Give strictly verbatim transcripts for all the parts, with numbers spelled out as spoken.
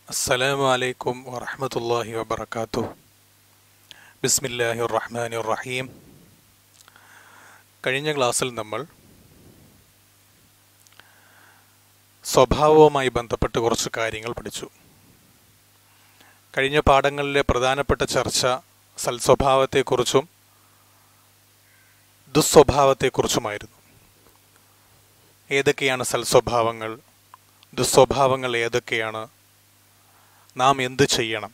Assalamu Alaikum wa rahmatullahi wa barakatuh. Bismillahir Rahmanir Rahim. കഴിഞ്ഞ ക്ലാസ്സിൽ നമ്മൾ സ്വഭാവവുമായി ബന്ധപ്പെട്ട് കുറച്ച് കാര്യങ്ങൾ പഠിച്ചു. കഴിഞ്ഞ പാഠങ്ങളിലെ പ്രധാനപ്പെട്ട ചർച്ച സൽസ്വഭാവത്തെക്കുറിച്ചും ദുസ്വഭാവത്തെക്കുറിച്ചുമായിരുന്നു. ഏതൊക്കെയാണ് സൽസ്വഭാവങ്ങൾ, ദുസ്വഭാവങ്ങൾ ഏതൊക്കെയാണ്, നാം എന്ത് ചെയ്യണം?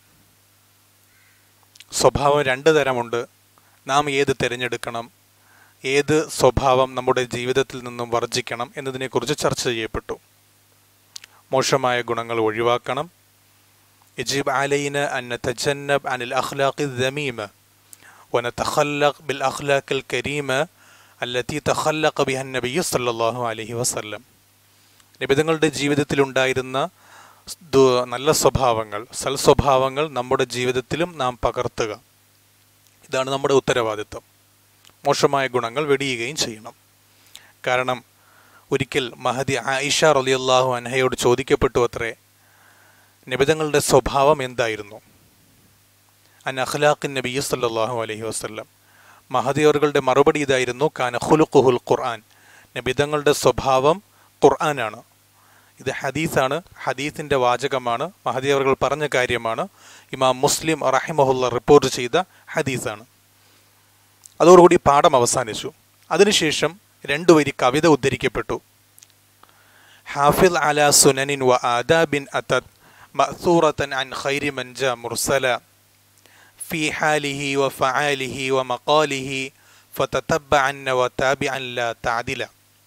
സ്വഭാവം രണ്ട് തരമുണ്ട്. നാം ഏത് തിരഞ്ഞെടുക്കണം, ഏത് സ്വഭാവം നമ്മുടെ ജീവിതത്തിൽ നിന്നും വർജിക്കണം എന്നതിനെക്കുറിച്ച് ചർച്ച ചെയ്യപ്പെട്ടു. മോശമായ ഗുണങ്ങൾ ഒഴിവാക്കണം. യജിബ് അലൈന അൻ നതജന്നബ് അനിൽ അഖ്ലാഖി ദമീമ വനതഖല്ലഖ് ബിൽ അഖ്ലാഖിൽ കരീമ അല്ലതി തഖല്ലഖ ബിഹ നബി സല്ലല്ലാഹു അലൈഹി വസല്ലം. നബിതങ്ങളുടെ ജീവിതത്തിലുണ്ടായിരുന്ന നല്ല സ്വഭാവങ്ങൾ, സൽസ്വഭാവങ്ങൾ നമ്മുടെ ജീവിതത്തിലും നാം പകർത്തുക. ഇതാണ് നമ്മുടെ ഉത്തരവാദിത്വം. മോശമായ ഗുണങ്ങൾ വെടിയുകയും ചെയ്യണം. കാരണം ഒരിക്കൽ മഹദി ആയിഷ റളിയല്ലാഹു അൻഹയോട് ചോദിക്കപ്പെട്ടു അത്രേ, നബിതങ്ങളുടെ സ്വഭാവം എന്തായിരുന്നു? അൻ അഖ്ലാഖിൻ നബി സല്ലല്ലാഹു അലൈഹി വസല്ലം. മഹദി അവരുടെ മറുപടി ഇതായിരുന്നു, കാന ഖുലുഖുൽ ഖുർആൻ. നബിതങ്ങളുടെ സ്വഭാവം ഖുർആനാണ്. ഇത് ഹദീസാണ്, ഹദീസിൻ്റെ വാചകമാണ്, മഹദി അവർ പറഞ്ഞ കാര്യമാണ്. ഇമാം മുസ്ലിം റഹിമഹുല്ല റിപ്പോർട്ട് ചെയ്ത ഹദീസാണ്. അതോടുകൂടി പാഠം അവസാനിച്ചു. അതിനുശേഷം രണ്ടു വരി കവിത ഉദ്ധരിക്കപ്പെട്ടു. ഹാഫിൽ അലാ സുനനിൻ വ ആദാബിൻ അതത് മഅ്സൂറതൻ അൻ ഖൈരി മൻ ജാ മുർസല ഫീ ഹാലിഹി വ ഫആലിഹി വ മഖാലിഹി ഫതതബ്ബഅൻ വ താബിഅൻ ലാ തഅദില.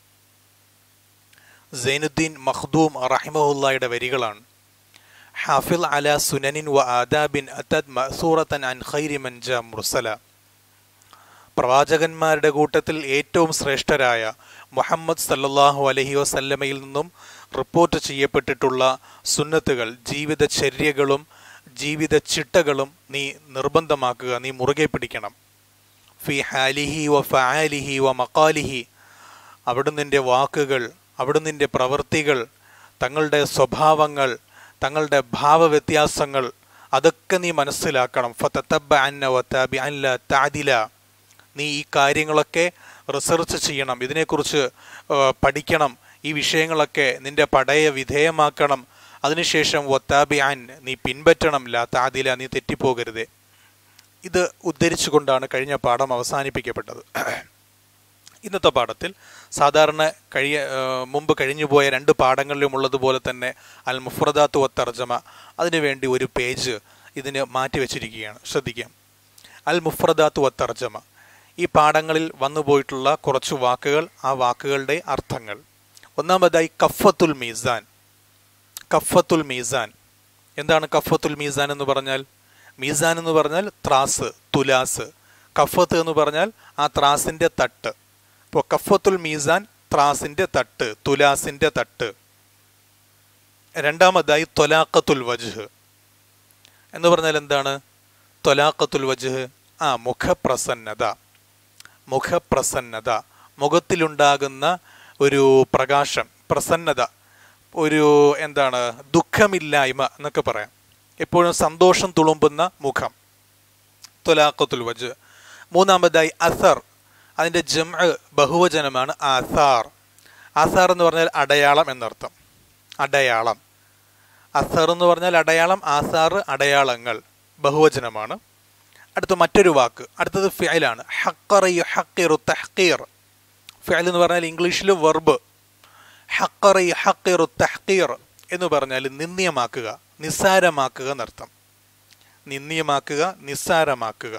സൈനുദ്ദീൻ മഖ്ദൂം റഹിമഹുല്ലായുടെ വരികളാണ്. ഹാഫിൽ അലാ സുനനിൻ വ ആദാബിൻ അതത് മഅ്സൂറതൻ അൻ ഖൈരി മൻ ജാ മുർസല. പ്രവാചകന്മാരുടെ കൂട്ടത്തിൽ ഏറ്റവും ശ്രേഷ്ഠരായ മുഹമ്മദ് സല്ലല്ലാഹു അലൈഹി വസല്ലമയിൽ നിന്നും റിപ്പോർട്ട് ചെയ്യപ്പെട്ടിട്ടുള്ള സുന്നത്തുകൾ, ജീവിതചര്യകളും ജീവിത ചിട്ടകളും നീ നിർബന്ധമാക്കുക, നീ മുറുകെ പിടിക്കണം. ഫി ഹാലിഹി വ ഫആലിഹി വ മഖാലിഹി. അവിടുന്നിൻ്റെ വാക്കുകൾ, അവിടുന്നിൻ്റെ പ്രവൃത്തികൾ, തങ്ങളുടെ സ്വഭാവങ്ങൾ, തങ്ങളുടെ ഭാവവ്യത്യാസങ്ങൾ, അതൊക്കെ നീ മനസ്സിലാക്കണം. ഫതതബ്ബഅൻ വ താബിഅൻ ലാ തഅദില. നീ ഈ കാര്യങ്ങളൊക്കെ റിസർച്ച് ചെയ്യണം, ഇതിനെക്കുറിച്ച് പഠിക്കണം, ഈ വിഷയങ്ങളൊക്കെ നിന്റെ പഠയ വിധേയമാക്കണം. അതിനുശേഷം വത്താബിഅൻ, നീ പിൻപറ്റണം, ലാ തഅദില, നീ തെറ്റിപ്പോകരുത്. ഇത് ഉദ്ധരിച്ചുകൊണ്ടാണ് കഴിഞ്ഞ പാഠം അവസാനിപ്പിക്കപ്പെട്ടത്. ഇന്നത്തെ പാഠത്തിൽ സാധാരണ കഴിയ മുമ്പ് കഴിഞ്ഞുപോയ രണ്ട് പാഠങ്ങളിലും ഉള്ളതുപോലെ തന്നെ അൽ മുഫ്രദാത്ത് വ തർജമ, അതിനുവേണ്ടി ഒരു പേജ് ഇതിന് മാറ്റിവെച്ചിരിക്കുകയാണ്. ശ്രദ്ധിക്കാം. അൽ മുഫ്രദാത്ത് വ തർജമ, ഈ പാഠങ്ങളിൽ വന്നുപോയിട്ടുള്ള കുറച്ച് വാക്കുകൾ, ആ വാക്കുകളുടെ അർത്ഥങ്ങൾ. ഒന്നാമതായി കഫത്തുൽ മീസാൻ. കഫത്തുൽ മീസാൻ എന്താണ്? കഫത്തുൽ മീസാൻ എന്ന് പറഞ്ഞാൽ, മീസാൻ എന്ന് പറഞ്ഞാൽ ത്രാസ്, തുലാസ്. കഫത്ത് എന്ന് പറഞ്ഞാൽ ആ ത്രാസിൻ്റെ തട്ട്. ഇപ്പോൾ കഫത്തുൽ മീസാൻ, ത്രാസിൻ്റെ തട്ട്, തുലാസിൻ്റെ തട്ട്. രണ്ടാമതായി ത്വലാഖത്തുൽ വജ്ഹ് എന്ന് പറഞ്ഞാൽ എന്താണ്? ത്വലാഖത്തുൽ വജ്ഹ്, ആ മുഖപ്രസന്നത. മുഖപ്രസന്നത, മുഖത്തിലുണ്ടാകുന്ന ഒരു പ്രകാശം, പ്രസന്നത, ഒരു എന്താണ്, ദുഃഖമില്ലായ്മ എന്നൊക്കെ പറയാം. എപ്പോഴും സന്തോഷം തുളുമ്പുന്ന മുഖം, ത്വലാഖത്തുൽ വജ്ഹ്. മൂന്നാമതായി അസർ, അതിൻ്റെ ജംഅ് ബഹുവചനമാണ് ആസാർ. ആസാർ എന്ന് പറഞ്ഞാൽ അടയാളം എന്നർത്ഥം. അടയാളം. അസർ എന്ന് പറഞ്ഞാൽ അടയാളം, ആസാർ അടയാളങ്ങൾ, ബഹുവചനമാണ്. അടുത്ത മറ്റൊരു വാക്ക്, അടുത്തത് ഫിഅലാണ്. ഹഖറ യുഹഖിറു തഹ്ഖീർ. ഫിഅൽ എന്ന് പറഞ്ഞാൽ ഇംഗ്ലീഷിൽ വെർബ്. ഹഖറ യുഹഖിറു തഹ്ഖീർ എന്ന് പറഞ്ഞാൽ നിന്ദ്യമാക്കുക, നിസ്സാരമാക്കുക എന്നർത്ഥം. നിന്ദ്യമാക്കുക, നിസ്സാരമാക്കുക.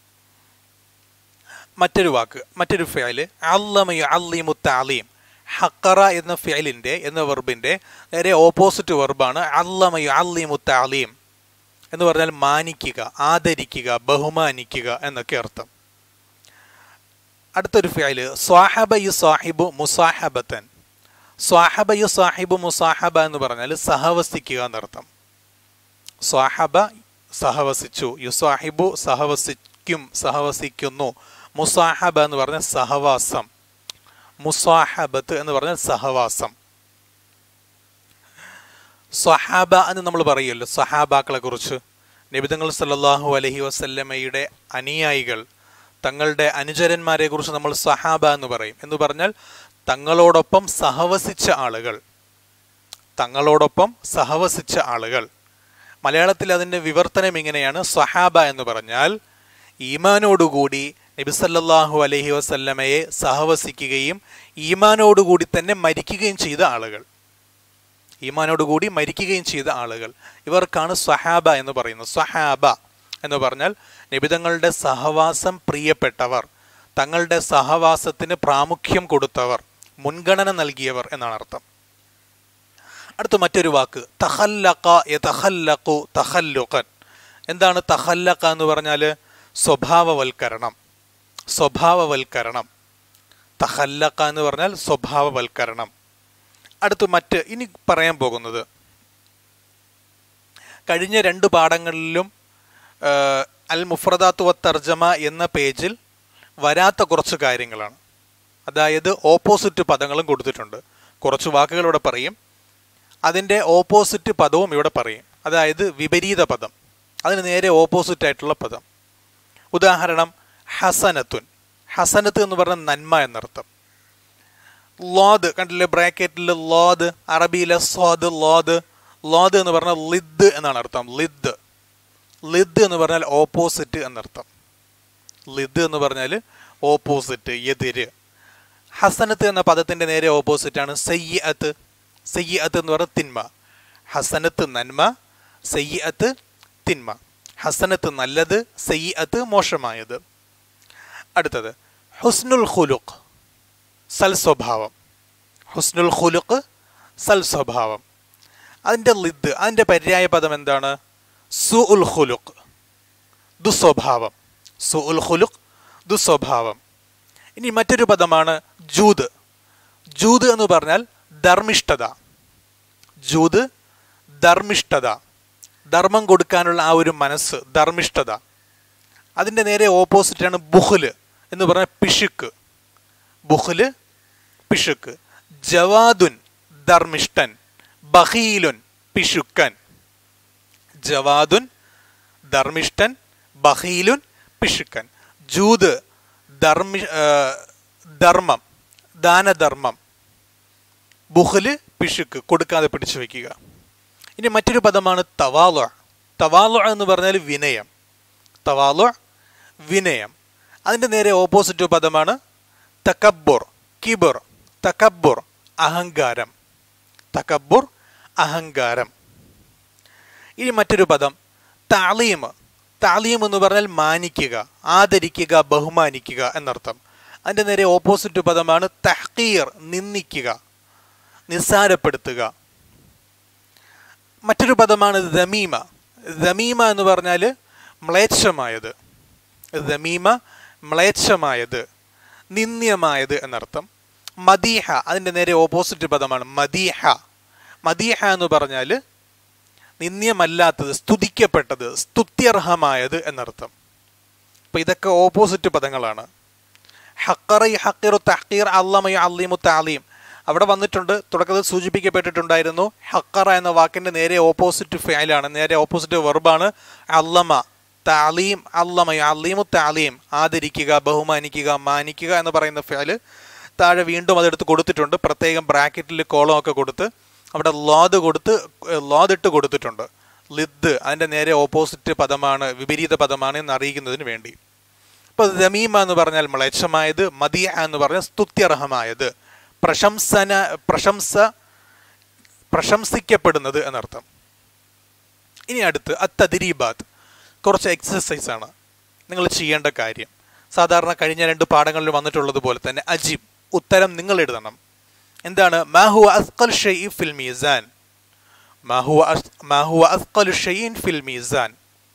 മറ്റൊരു വാക്ക്, മറ്റൊരു ഫിഅല് അല്ലമ യുഅല്ലിമു തഅലീം. ഹഖറ എന്ന ഫിഅലിൻ്റെ, എന്ന വെർബിൻ്റെ നേരെ ഓപ്പോസിറ്റ് വെർബാണ് അല്ലമ യുഅല്ലിമു തഅലീം എന്ന് പറഞ്ഞാൽ മാനിക്കുക, ആദരിക്കുക, ബഹുമാനിക്കുക എന്നൊക്കെ അർത്ഥം. അടുത്തൊരു ഫിഅല് സ്വാഹബ യു സാഹിബു മുസാഹബത്തൻ. സ്വാഹബ യു സാഹിബു മുസാഹബ എന്ന് പറഞ്ഞാൽ സഹവസിക്കുക എന്നർത്ഥം. സ്വാഹബ സഹവസിച്ചു, യു സാഹിബു സഹവസിക്കും, സഹവസിക്കുന്നു. മുസാഹബ എന്ന് പറഞ്ഞാൽ സഹവാസം. മുസാഹബത്ത് എന്ന് പറഞ്ഞാൽ സഹവാസം. സ്വഹാബ എന്ന് നമ്മൾ പറയുമല്ലോ, സ്വഹാബാക്കളെ കുറിച്ച്. നബിതങ്ങൾ സല്ലല്ലാഹു അലൈഹി വസല്ലമയുടെ അനുയായികൾ, തങ്ങളുടെ അനുചരന്മാരെ കുറിച്ച് നമ്മൾ സ്വഹാബ എന്ന് പറയും. എന്ന് പറഞ്ഞാൽ തങ്ങളോടൊപ്പം സഹവസിച്ച ആളുകൾ, തങ്ങളോടൊപ്പം സഹവസിച്ച ആളുകൾ. മലയാളത്തിൽ അതിൻ്റെ വിവർത്തനം ഇങ്ങനെയാണ്. സ്വഹാബ എന്ന് പറഞ്ഞാൽ ഈമാനോടുകൂടി നബി സല്ലല്ലാഹു അലൈഹി വസല്ലമയെ സഹവസിക്കുകയും ഈമാനോടുകൂടി തന്നെ മരിക്കുകയും ചെയ്ത ആളുകൾ, ഈമാനോടുകൂടി മരിക്കുകയും ചെയ്ത ആളുകൾ, ഇവർക്കാണ് സ്വഹാബ എന്ന് പറയുന്നത്. സ്വഹാബ എന്ന് പറഞ്ഞാൽ നബിതങ്ങളുടെ സഹവാസം പ്രിയപ്പെട്ടവർ, തങ്ങളുടെ സഹവാസത്തിന് പ്രാമുഖ്യം കൊടുത്തവർ, മുൻഗണന നൽകിയവർ എന്നാണ് അർത്ഥം. അടുത്ത മറ്റൊരു വാക്ക് തഖല്ലഖ യതഖല്ലഖു തഖല്ലുഖൻ. എന്താണ് തഖല്ലഖ എന്ന് പറഞ്ഞാൽ? സ്വഭാവവൽക്കരണം, സ്വഭാവവൽക്കരണം. തഖല്ലഖ എന്ന് പറഞ്ഞാൽ സ്വഭാവവൽക്കരണം. അടുത്ത് മറ്റ് ഇനി പറയാൻ പോകുന്നത്, കഴിഞ്ഞ രണ്ട് പാഠങ്ങളിലും അൽ മുഫ്രദാത്ത് വ തർജമ എന്ന പേജിൽ വരാത്ത കുറച്ച് കാര്യങ്ങളാണ്. അതായത് ഓപ്പോസിറ്റ് പദങ്ങളും കൊടുത്തിട്ടുണ്ട്. കുറച്ച് വാക്കുകൾ ഇവിടെ പറയും, അതിൻ്റെ ഓപ്പോസിറ്റ് പദവും ഇവിടെ പറയും. അതായത് വിപരീത പദം, അതിന് നേരെ ഓപ്പോസിറ്റ് ആയിട്ടുള്ള പദം. ഉദാഹരണം ഹസനത്തുൻ. ഹസനത്ത് എന്ന് പറഞ്ഞാൽ നന്മ എന്നർത്ഥം. ലോദ് കണ്ടില്ലേ ബ്രാക്കറ്റിൽ ലോദ്, അറബിയിലെ സ്വാദ് ലോദ്. ലോദ് എന്ന് പറഞ്ഞാൽ ലിദ് എന്നാണ് അർത്ഥം. ലിദ് ലിദ് എന്ന് പറഞ്ഞാൽ ഓപ്പോസിറ്റ് എന്നർത്ഥം. ലിദ് എന്ന് പറഞ്ഞാൽ ഓപ്പോസിറ്റ്, എതിര്. ഹസനത്ത് എന്ന പദത്തിൻ്റെ നേരെ ഓപ്പോസിറ്റാണ് സയ്യിഅത്ത്. സയ്യിഅത്ത് എന്ന് പറഞ്ഞാൽ തിന്മ. ഹസനത്ത് നന്മ, സയ്യിഅത്ത് തിന്മ. ഹസനത്ത് നല്ലത്, സയ്യിഅത്ത് മോശമായത്. അടുത്തത് ഹുസ്നുൽ ഖുലുഖ്, സൽ സ്വഭാവം. ഹുസ്നുൽ ഖുലുഖ് സൽ സ്വഭാവം. അതിൻ്റെ ലിദ്, അതിൻ്റെ പര്യായ പദം എന്താണ്? സുഉൽ ഖുലുഖ്, ദുസ്വഭാവം. സുഉൽ ഖുലുഖ് ദുസ്വഭാവം. ഇനി മറ്റൊരു പദമാണ് ജൂദ്. ജൂദ് എന്ന് പറഞ്ഞാൽ ധർമ്മിഷ്ഠത. ജൂദ് ധർമ്മിഷ്ഠത, ധർമ്മം കൊടുക്കാനുള്ള ആ ഒരു മനസ്സ്, ധർമ്മിഷ്ഠത. അതിൻ്റെ നേരെ ഓപ്പോസിറ്റാണ് ബുഖ്ല് എന്ന് പറഞ്ഞാൽ പിശുക്ക്. ബുഖ്ല് പിശുക്ക്. ജവാദുൻ ധർമ്മിഷ്ഠൻ, ബഖീലുൻ പിശുക്കൻ. ജവാദുൻ ധർമ്മിഷ്ഠൻ, ബഖീലുൻ പിശുക്കൻ. ജൂദ് ധർമ്മി ധർമ്മം, ദാനധർമ്മം. ബുഖ്ല് പിശുക്ക്, കൊടുക്കാതെ പിടിച്ചു വയ്ക്കുക. ഇനി മറ്റൊരു പദമാണ് തവാലു. തവാലു എന്ന് പറഞ്ഞാൽ വിനയം. തവാലു വിനയം. അതിൻ്റെ നേരെ ഓപ്പോസിറ്റ് പദമാണ് തകബ്ബുർ, കിബർ. തകബ്ബുർ അഹങ്കാരം. തകബ്ബുർ അഹങ്കാരം. ഇനി മറ്റൊരു പദം തഅലീം. തഅലീം എന്ന് പറഞ്ഞാൽ മാനിക്കുക, ആദരിക്കുക, ബഹുമാനിക്കുക എന്നർത്ഥം. അതിൻ്റെ നേരെ ഓപ്പോസിറ്റ് പദമാണ് തഹ്ഖീർ, നിന്ദിക്കുക, നിസ്സാരപ്പെടുത്തുക. മറ്റൊരു പദമാണ് ദമീമ. ദമീമ എന്ന് പറഞ്ഞാൽ മ്ലേച്ഛമായത്. ദമീമ മ്ലേച്ഛമായത്, നിന്ദ്യമായത് എന്നർത്ഥം. മദീഹ, അതിൻ്റെ നേരെ ഓപ്പോസിറ്റ് പദമാണ് മദീഹ. മദീഹ എന്ന് പറഞ്ഞാൽ നിന്ദ്യമല്ലാത്തത്, സ്തുതിക്കപ്പെട്ടത്, സ്തുത്യർഹമായത് എന്നർത്ഥം. അപ്പോൾ ഇതൊക്കെ ഓപ്പോസിറ്റ് പദങ്ങളാണ്. ഹഖറ യഹ്ഖിറു തഹ്ഖീർ, അല്ലമ യുഅല്ലിമു തഅലീം. അവിടെ വന്നിട്ടുണ്ട്, തുടക്കത്തിൽ സൂചിപ്പിക്കപ്പെട്ടിട്ടുണ്ടായിരുന്നു. ഹഖറ എന്ന വാക്കിൻ്റെ നേരെ ഓപ്പോസിറ്റ് ഫിഅലാണ്, നേരെ ഓപ്പോസിറ്റ് വെർബാണ് അല്ലമ. തഅലീം, അല്ലമ യുഅല്ലിമു തഅലീം, ആദരിക്കുക, ബഹുമാനിക്കുക, മാനിക്കുക എന്ന് പറയുന്ന ഫിഅൽ. താഴെ വീണ്ടും അതെടുത്ത് കൊടുത്തിട്ടുണ്ട്, പ്രത്യേകം ബ്രാക്കറ്റിൽ കോളം ഒക്കെ കൊടുത്ത് അവിടെ ലോദ് കൊടുത്ത് ലോദിട്ട് കൊടുത്തിട്ടുണ്ട്. ലിദ് അതിൻ്റെ നേരെ ഓപ്പോസിറ്റ് പദമാണ്, വിപരീത പദമാണ് എന്ന് അറിയിക്കുന്നതിന് വേണ്ടി. ഇപ്പോൾ ദമീമ എന്ന് പറഞ്ഞാൽ മ്ലേച്ഛമായത്, മദീഹ എന്ന് പറഞ്ഞാൽ സ്തുത്യർഹമായത്, പ്രശംസന പ്രശംസ പ്രശംസിക്കപ്പെടുന്നത് എന്നർത്ഥം. ഇനി അടുത്ത് അത്തദ്രീബാത്ത്, കുറച്ച് എക്സസൈസാണ് നിങ്ങൾ ചെയ്യേണ്ട കാര്യം. സാധാരണ കഴിഞ്ഞ രണ്ട് പാഠങ്ങളിൽ വന്നിട്ടുള്ളത് പോലെ തന്നെ അജീബ്, ഉത്തരം നിങ്ങൾ എഴുതണം. എന്താണ്? മാഹുവ അസ്ഖൽ ഷൈഇ ഫിൽ മീസാൻ. മാഹുവ മാഹുവ അസ്ഖലു ഷൈഇൻ ഫിൽ മീസാൻ.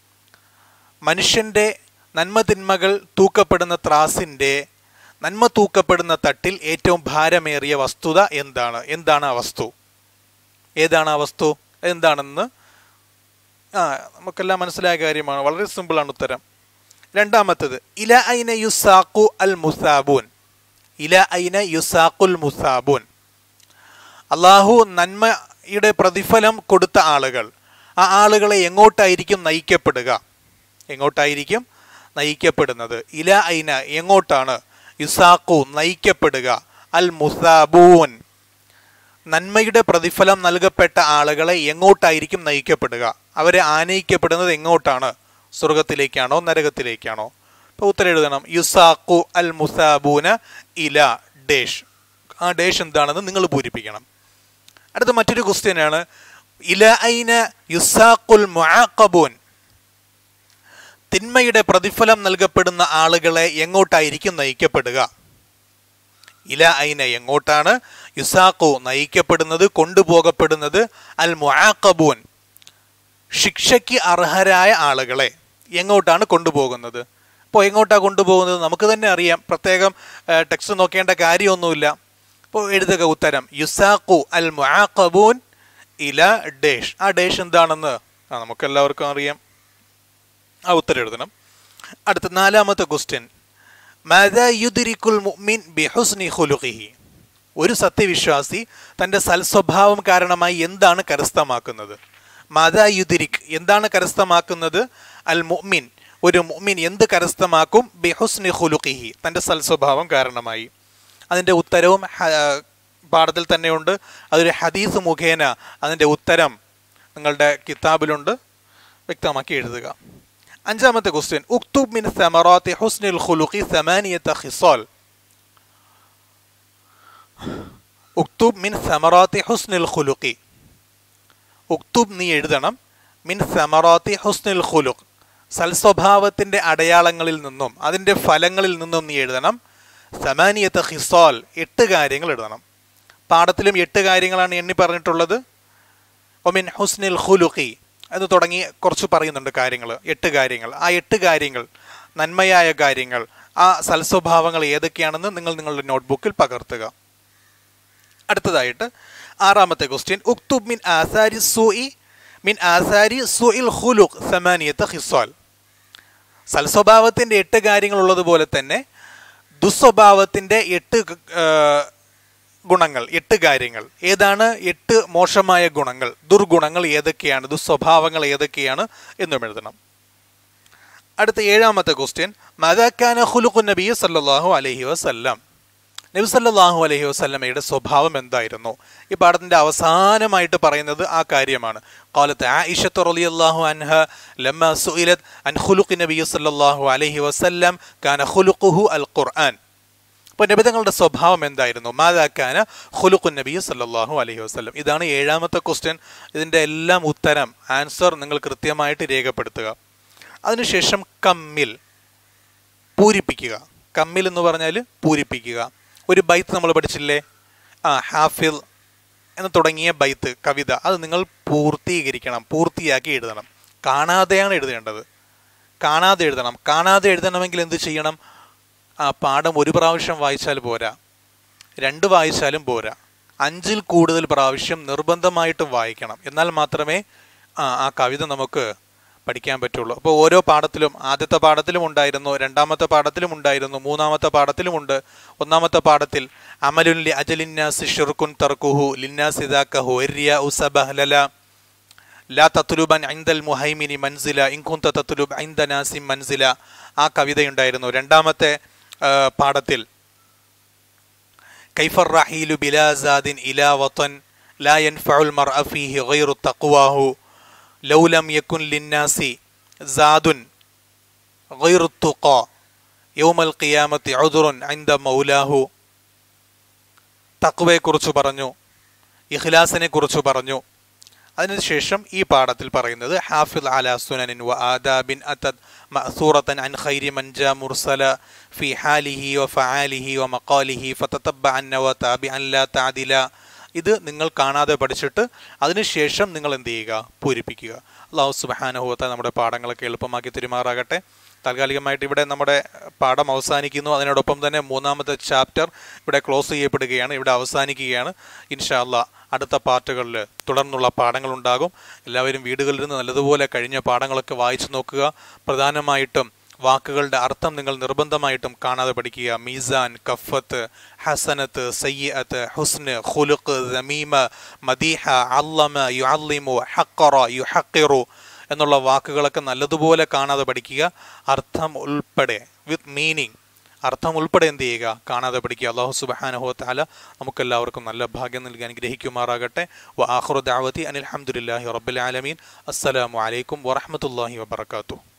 മനുഷ്യൻ്റെ നന്മ തിന്മകൾ തൂക്കപ്പെടുന്ന ത്രാസിൻ്റെ, നന്മ തൂക്കപ്പെടുന്ന തട്ടിൽ ഏറ്റവും ഭാരമേറിയ വസ്തുത എന്താണ്? എന്താണ് ആ വസ്തു? ഏതാണ് ആ വസ്തു? എന്താണെന്ന് ആ നമുക്കെല്ലാം മനസ്സിലായ കാര്യമാണ്. വളരെ സിമ്പിളാണ് ഉത്തരം. രണ്ടാമത്തത് ഇല ഐന യുസാഖു അൽ മുസാബൂൻ. ഇല ഐന യുസാഖുൽ മുസാബൂൻ. അള്ളാഹു നന്മ നന്മയുടെ പ്രതിഫലം കൊടുത്ത ആളുകൾ, ആ ആളുകളെ എങ്ങോട്ടായിരിക്കും നയിക്കപ്പെടുക? എങ്ങോട്ടായിരിക്കും നയിക്കപ്പെടുന്നത്? ഇല ഐന എങ്ങോട്ടാണ്? യുസാഖു നയിക്കപ്പെടുക. അൽ മുസാബൂൻ നന്മയുടെ പ്രതിഫലം നൽകപ്പെട്ട ആളുകളെ എങ്ങോട്ടായിരിക്കും നയിക്കപ്പെടുക? അവരെ ആനയിക്കപ്പെടുന്നത് എങ്ങോട്ടാണ്? സ്വർഗത്തിലേക്കാണോ നരകത്തിലേക്കാണോ? അപ്പോൾ ഉത്തരം എഴുതണം. യുസാഖു അൽ മുസാബൂന ഇല ഡേഷ്. ആ ഡേഷ് എന്താണെന്ന് നിങ്ങൾ പൂരിപ്പിക്കണം. അടുത്ത മറ്റൊരു ക്വസ്റ്റ്യനാണ് ഇല ഐന യുസാഖുൽ മുആഖബൂൻ. തിന്മയുടെ പ്രതിഫലം നൽകപ്പെടുന്ന ആളുകളെ എങ്ങോട്ടായിരിക്കും നയിക്കപ്പെടുക? ഇല ഐന എങ്ങോട്ടാണ്? യുസാഖു നയിക്കപ്പെടുന്നത്, കൊണ്ടുപോകപ്പെടുന്നത്. അൽ മുആഖബൂൻ ശിക്ഷയ്ക്ക് അർഹരായ ആളുകളെ എങ്ങോട്ടാണ് കൊണ്ടുപോകുന്നത്? അപ്പോൾ എങ്ങോട്ടാണ് കൊണ്ടുപോകുന്നത് നമുക്ക് തന്നെ അറിയാം, പ്രത്യേകം ടെക്സ്റ്റ് നോക്കേണ്ട കാര്യമൊന്നുമില്ല. അപ്പോൾ എഴുതുക ഉത്തരം. യുസാഖു അൽ മുആഖബൂൻ ഇല ഡേഷ്. ആ ഡേഷ് എന്താണെന്ന് ആ നമുക്കെല്ലാവർക്കും അറിയാം. ആ ഉത്തരം എഴുതണം. അടുത്ത നാലാമത്തെ ക്വസ്റ്റ്യൻ, മാദാ യുദ്രിക്കുൽ മുഅ്മിൻ ബിഹുസ്നി ഖുലുഖിഹി. ഒരു സത്യവിശ്വാസി തൻ്റെ സൽസ്വഭാവം കാരണമായി എന്താണ് കരസ്ഥമാക്കുന്നത്? മാദാ യുദ്രിക് എന്താണ് കരസ്ഥമാക്കുന്നത്? അൽ മുഅ്മിൻ ഒരു മുഅ്മിൻ എന്ത് കരസ്ഥമാക്കും? ബിഹുസ്നി ഖുലുഖിഹി തൻ്റെ സൽസ്വഭാവം കാരണമായി. അതിൻ്റെ ഉത്തരവും പാഠത്തിൽ തന്നെയുണ്ട്. അതൊരു ഹദീസ് മുഖേന അതിൻ്റെ ഉത്തരം നിങ്ങളുടെ കിതാബിലുണ്ട്, വ്യക്തമാക്കി എഴുതുക. അഞ്ചാമത്തെ ക്വസ്റ്റ്യൻ, ഉക്തുബ് മിൻ സമറാത്തി ഹുസ്നിൽ ഖുലുഖി സമാനിയത ഖിസാൽ. ഉക്തുബ് മിൻ സമറാത്തി ഹുസ്നിൽ ഖുലുഖി. ഉക്തുബ് നീ എഴുതണം. മിൻ സമറാത്തി ഹുസ്നിൽ ഖുലുഖ് സൽസ്വഭാവത്തിൻ്റെ അടയാളങ്ങളിൽ നിന്നും അതിൻ്റെ ഫലങ്ങളിൽ നിന്നും നീ എഴുതണം. സമാനിയത ഖിസാൽ എട്ട് കാര്യങ്ങൾ എഴുതണം. പാഠത്തിലും എട്ട് കാര്യങ്ങളാണ് എണ്ണി പറഞ്ഞിട്ടുള്ളത്. ഒമിൻ ഹുസ്നിൽ ഖുലുഖി എന്ന് തുടങ്ങി കുറച്ച് പറയുന്നുണ്ട് കാര്യങ്ങൾ, എട്ട് കാര്യങ്ങൾ. ആ എട്ട് കാര്യങ്ങൾ, നന്മയായ കാര്യങ്ങൾ, ആ സൽസ്വഭാവങ്ങൾ ഏതൊക്കെയാണെന്ന് നിങ്ങൾ നിങ്ങളുടെ നോട്ട്ബുക്കിൽ പകർത്തുക. അടുത്തതായിട്ട് ആറാമത്തെ ക്വസ്റ്റ്യൻ, ഉക്തുബ് മിൻ ആസാരി സൂഇ മിൻ ആസാരി സൂഇൽ ഖുലുഖ് സമാനിയത ഖിസാൽ. സൽസ്വഭാവത്തിൻ്റെ എട്ട് കാര്യങ്ങൾ ഉള്ളതുപോലെ തന്നെ ദുസ്വഭാവത്തിൻ്റെ എട്ട് ഗുണങ്ങൾ, എട്ട് കാര്യങ്ങൾ. ഏതാണ് എട്ട് മോശമായ ഗുണങ്ങൾ, ദുർഗുണങ്ങൾ ഏതൊക്കെയാണ്, ദുസ്വഭാവങ്ങൾ ഏതൊക്കെയാണ് എന്നും എഴുതണം. അടുത്ത ഏഴാമത്തെ ക്വസ്റ്റ്യൻ, മാദാ കാന ഖുലുഖുൻ നബി സല്ലല്ലാഹു അലൈഹി വസല്ലം. നബി സല്ലല്ലാഹു അലൈഹി വസല്ലമയുടെ സ്വഭാവം എന്തായിരുന്നു? ഈ പാഠത്തിൻ്റെ അവസാനമായിട്ട് പറയുന്നത് ആ കാര്യമാണ്. ഖാലത്ത് ആയിഷ റളിയല്ലാഹു അൻഹ ലമ്മ സുഇലത് അൻ ഖുലുഖി നബി സല്ലല്ലാഹു അലൈഹി വസല്ലം കാന ഖുലുഖുഹു അൽ ഖുർആൻ. അപ്പോൾ നബിതങ്ങളുടെ സ്വഭാവം എന്തായിരുന്നു? മാദാ കാന ഖുലുഖുൻ നബി സല്ലല്ലാഹു അലൈഹി വസല്ലം. ഇതാണ് ഏഴാമത്തെ ക്വസ്റ്റ്യൻ. ഇതിൻ്റെ എല്ലാം ഉത്തരം, ആൻസർ നിങ്ങൾ കൃത്യമായിട്ട് രേഖപ്പെടുത്തുക. അതിനുശേഷം കമ്മിൽ പൂരിപ്പിക്കുക. കമ്മിൽ എന്ന് പറഞ്ഞാൽ പൂരിപ്പിക്കുക. ഒരു ബൈത്ത് നമ്മൾ പഠിച്ചില്ലേ, ആ ഹാഫിൽ എന്ന് തുടങ്ങിയ ബൈത്ത് കവിത, അത് നിങ്ങൾ പൂർത്തീകരിക്കണം, പൂർത്തിയാക്കി എഴുതണം. കാണാതെയാണ് എഴുതേണ്ടത്, കാണാതെ എഴുതണം. കാണാതെ എഴുതണമെങ്കിൽ എന്ത് ചെയ്യണം? ആ പാഠം ഒരു പ്രാവശ്യം വായിച്ചാൽ പോരാ, രണ്ട് വായിച്ചാലും പോരാ, അഞ്ചിൽ കൂടുതൽ പ്രാവശ്യം നിർബന്ധമായിട്ടും വായിക്കണം. എന്നാൽ മാത്രമേ ആ ആ കവിത നമുക്ക് പഠിക്കാൻ പറ്റുള്ളൂ. അപ്പോൾ ഓരോ പാഠത്തിലും, ആദ്യത്തെ പാഠത്തിലും ഉണ്ടായിരുന്നു, രണ്ടാമത്തെ പാഠത്തിലും ഉണ്ടായിരുന്നു, മൂന്നാമത്തെ പാഠത്തിലുമുണ്ട്. ഒന്നാമത്തെ പാഠത്തിൽ അമലുൻ ലി അജലിന്നാസി ഷിർകുൻ തർക്കുഹു ലിന്നാസി ദാകഹു ഇർയാഉ സബഹലല ലാ തത്ലുബൻ ഇൻദൽ മുഹൈമിനി മൻസില ഇൻ കുൻത തത്ലുബ് ഇൻദ നാസി മൻസില, ആ കവിതയുണ്ടായിരുന്നു. രണ്ടാമത്തെ പാഠത്തിൽ കൈഫർ റഹീലു ബിലാ സാദിൻ ഇലാ വതൻ ലാ യൻഫഉൽ മർഅ ഫീഹി ഗൈറു തഖ്വാഹു ലൗലം യകുൻ ലിന്നാസി സാദുൻ ഗൈറു തുഖാ യൗമൽ ഖിയാമത്തി ഉദ്റുൻ ഇൻദ മൗലാഹു. തഖ്വയെക്കുറിച്ച് പറഞ്ഞു, ഇഖ്ലാസിനെ കുറിച്ച് പറഞ്ഞു. അതിനുശേഷം ഈ പാഠത്തിൽ പറയുന്നത് ഹാഫിൽ അലാ സുനനിൻ വ ആദാബിൻ അതദ് മഅസൂറതൻ അൻ ഖൈരി മൻ ജാ മുർസല ഫി ഹാലിഹി വ ഫആലിഹി വ മഖാലിഹി ഫതതബ്ബഅൻ വ താബിഅൻ ലാ തഅദില. ഇത് നിങ്ങൾ കാണാതെ പഠിച്ചിട്ട് അതിനുശേഷം നിങ്ങൾ എന്ത് ചെയ്യുക? പൂരിപ്പിക്കുക. അല്ലാഹു സുബ്ഹാനഹു വ തആല നമ്മുടെ പാഠങ്ങളൊക്കെ എളുപ്പമാക്കി പെരുമാറാകട്ടെ. താൽക്കാലികമായിട്ട് ഇവിടെ നമ്മുടെ പാഠം അവസാനിക്കുന്നു. അതിനോടൊപ്പം തന്നെ മൂന്നാമത്തെ ചാപ്റ്റർ ഇവിടെ ക്ലോസ് ചെയ്യപ്പെടുകയാണ്, ഇവിടെ അവസാനിക്കുകയാണ്. ഇൻഷാ അല്ലാഹ് അടുത്ത പാർട്ടുകളിൽ തുടർന്നുള്ള പാഠങ്ങളുണ്ടാകും. എല്ലാവരും വീടുകളിൽ നിന്ന് നല്ലതുപോലെ കഴിഞ്ഞ പാഠങ്ങളൊക്കെ വായിച്ചു നോക്കുക. പ്രധാനമായിട്ടും വാക്കുകളുടെ അർത്ഥം നിങ്ങൾ നിർബന്ധമായിട്ടും കാണാതെ പഠിക്കുക. മീസാൻ, കഫത്ത്, ഹസനത്ത്, സയ്യിഅത്ത്, ഹുസ്ന്, ഖുലുഖ്, ദമീമ, മദീഹ, അല്ലമ, യുഅല്ലിമു, ഹഖറ, യുഹഖിറു എന്നുള്ള വാക്കുകളൊക്കെ നല്ലതുപോലെ കാണാതെ പഠിക്കുക. അർത്ഥം ഉൾപ്പെടെ വിത്ത് മീനിങ്, അർത്ഥം ഉൾപ്പെടെ എന്ത് ചെയ്യുക, കാണാതെ പഠിക്കുക. അല്ലാഹു സുബ്ഹാനഹു വ തആല നമുക്കെല്ലാവർക്കും നല്ല ഭാഗ്യം നൽകി അനുഗ്രഹിക്കുമാറാകട്ടെ. വ ആഖിറു ദഅവതി അനിൽ ഹംദുലില്ലാഹി റബ്ബിൽ ആലമീൻ. അസ്സലാമു അലൈക്കും വറഹ്മത്തുള്ളാഹി വബറകാതുഹു.